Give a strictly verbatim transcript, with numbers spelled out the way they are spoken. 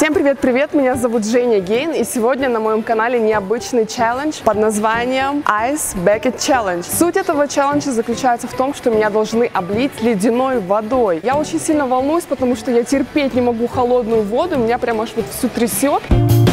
Всем привет-привет, меня зовут Женя Гейн, и сегодня на моем канале необычный челлендж под названием Ice Bucket Challenge. Суть этого челленджа заключается в том, что меня должны облить ледяной водой. Я очень сильно волнуюсь, потому что я терпеть не могу холодную воду, меня прям аж вот всю трясет.